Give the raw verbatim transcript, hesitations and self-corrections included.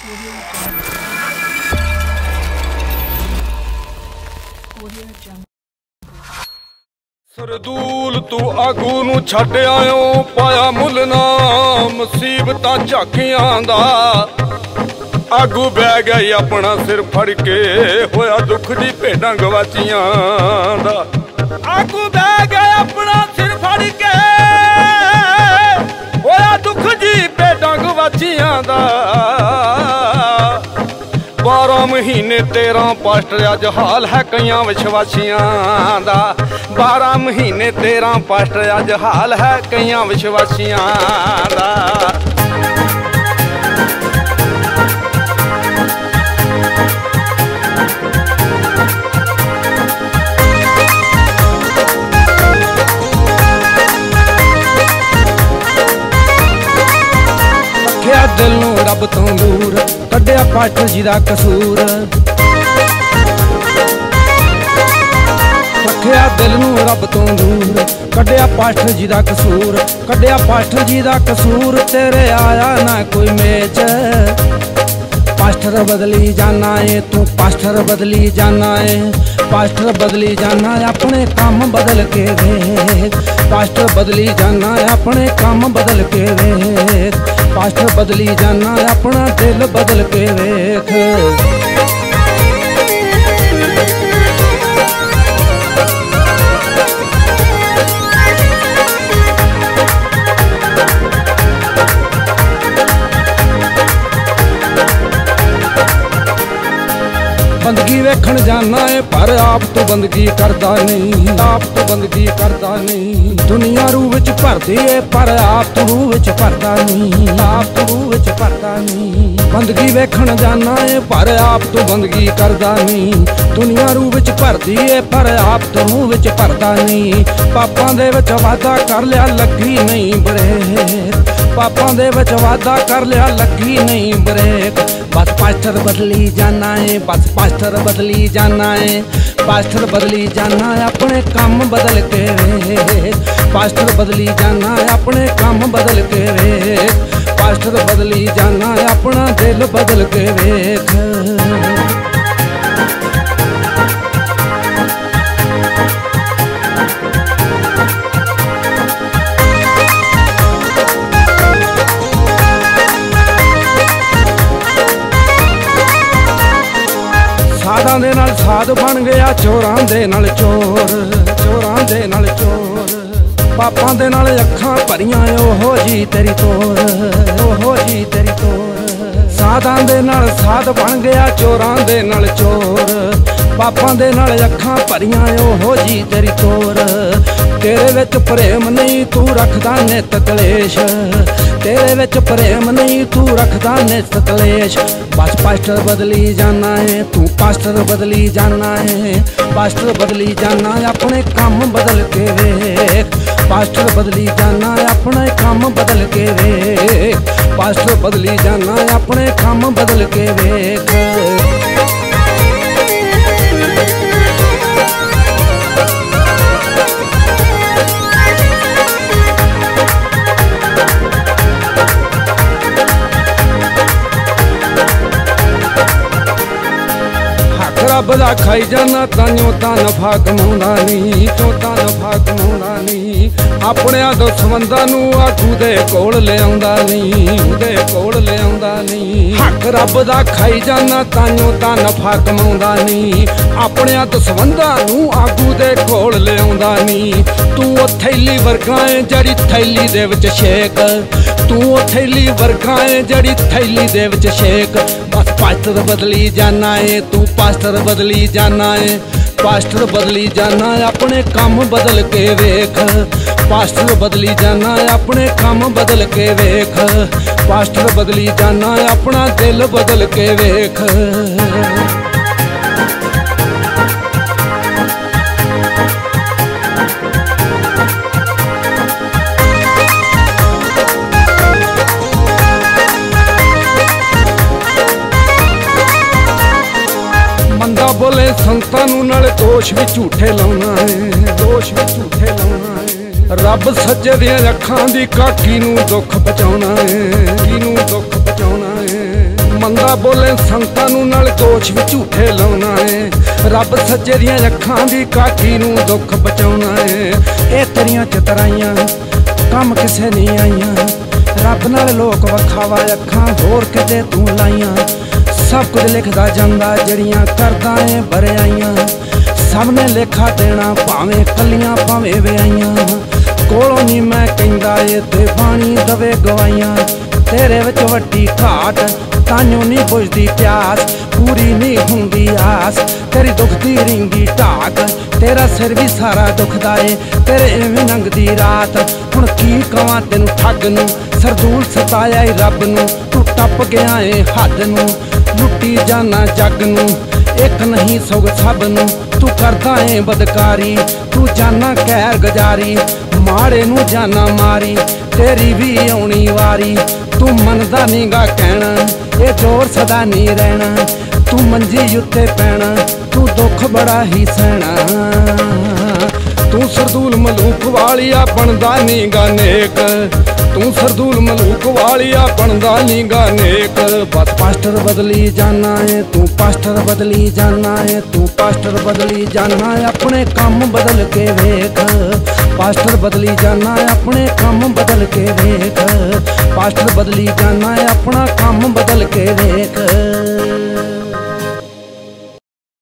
सरदूल तू आगू नू छड्ड आयो पाया मुल ना मुसीबतां झाकियां दा आगू बह गई अपना सिर फड़ के होया दुख दी भेडां गवाचियां दा आगू बह गए अपना सिर फड़ के होया दुख दी भेडां गवाचियां दा बारह महीने तेरह पास्टर अज हाल है कईयां विश्वासियां दा बारह महीने तेरह पास्टर अज हाल है कईयां विश्वासियां दा रखिया दिल नूं रब तो दूर कढ़िया पास्टर जी दा कसूर रखिया दिल नूं रब तो दूर कढ़िया पास्टर जी दा कसूर कढ़िया पास्टर जी दा कसूर तेरे आया ना कोई मेच पास्टर बदली जाना है तू पास्टर बदली जाना है पास्टर बदली जाना है अपने काम बदल के देख पास्टर बदली जाना है अपने काम बदल के देख पास्टर बदली जाना है अपना दिल बदल के देख बंदगी वेखण जाना है पर आप तो बंदगी करता नहीं आप तो बंदगी करता नहीं दुनिया रूह विच भरदी है पर आप तो रूह विच भरता नहीं आप तो रूह विच भरता नहीं बंदगी वेखण जाना है पर आप तो बंदगी करता नहीं दुनिया रूह विच भरदी है पर आप तो रूह विच भरता नहीं पापां दे विच वादा कर लिया लगी नहीं ब्रेक पापां दे विच वादा कर लिया लगी नहीं ब्रेक बस पास्टर बदली जाना है बस पास्टर बदली जाना है पास्टर बदली जाना है अपने काम बदल के वेख पास्टर बदली जाना है अपने काम बदल के वेख पास्टर बदली जाना है अपना दिल बदल के वेख साधां दे नाल साध बन गया चोरां दे नाल चोर चोरां दे नाल चोर पापां दे नाल अखां भरियां ओहो जी तेरी तोर ओहो जी तेरी तोर साधां दे नाल साध बन गया चोरां दे नाल चोर पापां दे नाल अखां भरियां ओहो जी तेरी तोर तेरे विच प्रेम नहीं तू रखदा नित कलेश तेरे विच प्रेम नहीं तू रखदा नित कलेश बस पास्टर बदली जाना है तू पास्टर बदली जाना है पास्टर बदली जाना है अपने काम बदल के वेख पास्टर बदली जाना है अपने काम बदल के वेख पास्टर बदली जाना है अपने काम बदल के वेख रब दा खाई जाना ताइयों तां नफा कमाउंदा नहीं तो तां नफा कमाउंदा नहीं अपनियां दुश्मनां नूं आगू दे कोल ले आउंदा नहीं दे कोल ले आउंदा नहीं हक रब दा खाई जाना ताइयों तां नफा कमाउंदा नहीं अपनियां दुश्मनां नूं आगू दे कोल ले आउंदा नहीं तू ओ थैली वर्गा है जड़ी थैली दे विच शेक तू ओ थैली वर्गा है जड़ी थैली दे विच शेक बस पास्टर बदली जाना है तू पास्टर बदली जाना है पास्टर बदली जाना है अपने काम बदल के वेख पास्टर बदली जाना है अपने काम बदल के वेख पास्टर बदली जाना है अपना दिल बदल के वेख बोले संतां नूं नाले दोष भी झूठे लाउणा है दोष भी झूठे लाउणा है रब सज्जे दियां अखां दी काकी नूं दुख पहुंचाउणा है की नूं दुख पहुंचाउणा है ਮੰਦਾ ਬੋਲੇ ਸੰਤਾਂ ਨੂੰ ਨਾਲ ਦੋਸ਼ ਵੀ ਝੂਠੇ ਲਾਉਣਾ ਏ। ਰੱਬ ਸੱਚੇ ਦੀਆਂ ਅੱਖਾਂ ਦੀ ਕਾਠੀ ਨੂੰ ਦੁੱਖ ਬਚਾਉਣਾ ਏ। ਇਹ ਤੇਰੀਆਂ ਚਤਰਾਈਆਂ ਕੰਮ ਕਿਸੇ ਨਹੀਂ ਆਈਆਂ। ਰੱਬ ਨਾਲ ਲੋਕ ਵਖਾਵਾ ਅੱਖਾਂ ਹੋਰ ਕਿਤੇ ਤੂੰ ਲਾਈਆਂ। ਸਭ ਕੁਝ ਲਿਖਦਾ ਜਾਂਦਾ ਜਿਹੜੀਆਂ ਕਰਦਾ ਏ ਬਰਿਆਈਆਂ। ਸਭ ਨੇ ਲੇਖਾ ਦੇਣਾ ਭਾਵੇਂ ਕੱਲੀਆਂ ਭਾਵੇਂ ਵਿਆਹੀਆਂ। ਕੋਲੋਂ ਨਹੀਂ ਮੈਂ ਕਹਿੰਦਾ ਏ ਤੇ ਬਾਣੀ ਦਵੇ ਗਵਾਈਆਂ। ਤੇਰੇ ਵਿੱਚ ਵੱਡੀ ਘਾਟ ਤਾਈਓ ਨਹੀਂ ਬੁਝਦੀ ਪਿਆਸ। ਪੂਰੀ ਨਹੀਂ ਹੁੰਦੀ ਆਸ ਤੇਰੀ ਦੁਖਦੀ ਰਿੰਗੀ ਢਾਕ। ਤੇਰਾ ਸਿਰ ਵੀ ਸਾਰਾ ਦੁਖਦਾ ਏ ਤੇਰੇ ਐਵੇਂ ਲੰਘਦੀ ਰਾਤ। ਹੁਣ ਕੀ ਕਵਾਂ ਤੈਨੂੰ ਠੱਗ ਨੂੰ ਸਰਦੂਲ ਸਤਾਇਆ ਏ ਰੱਬ ਨੂੰ। ਤੂੰ ਟੱਪ ਗਿਆ ਏ ਹੱਦ ਨੂੰ ਲੁੱਟੀ ਜਾਨਾ ਜੱਗ ਨੂੰ। ਇੱਕ ਨਹੀਂ ਸਗੋਂ ਸਭ ਨੂੰ ਤੂੰ ਕਰਦਾ ਏ ਬਦਕਾਰੀ। ਤੂੰ ਜਾਨਾ ਕਹਿਰ ਗੁਜ਼ਾਰੀ ਮਾੜੇ ਨੂੰ ਜਾਨਾ ਮਾਰੀ। ਤੇਰੀ ਵੀ ਆਉਣੀ ਵਾਰੀ ਤੂੰ ਮੰਨਦਾ ਨੀਗਾ ਕਹਿਣਾ। ਇਹ ਜ਼ੋਰ ਸਦਾ ਨਹੀਂ ਰਹਿਣਾ ਤੂੰ ਮੰਜੀ ਉੱਤੇ ਪੈਣਾ। ਤੂੰ ਦੁੱਖ ਬੜਾ ਹੀ ਸਹਿਣਾ। ਤੂੰ ਸਰਦੂਲ ਮਲੂਕ ਵਾਲੀਆ ਬਣਦਾ ਨੀਗਾ ਨੇਕ। ਤੂੰ ਸਰਦੂਲ ਮਲੂਕ ਵਾਲੀਆ ਬਣਦਾ ਨੀਗਾ ਨੇਕ। ਬਸ ਪਾਸਟਰ ਬਦਲੀ ਜਾਨਾ ਏ ਤੂੰ ਪਾਸਟਰ ਬਦਲੀ ਜਾਨਾ ਏ ਤੂੰ ਪਾਸਟਰ ਬਦਲੀ ਜਾਨਾ। ਆਪਣੇ ਕੰਮ ਬਦਲ ਕੇ ਵੇਖ ਪਾਸਟਰ ਬਦਲੀ ਜਾਨਾ ਆਪਣੇ ਕੰਮ ਬਦਲ ਕੇ ਵੇਖ। ਪਾਸਟਰ ਬਦਲੀ ਜਾਨਾ ਆਪਣਾ ਕੰਮ ਬਦਲ ਕੇ ਵੇਖ।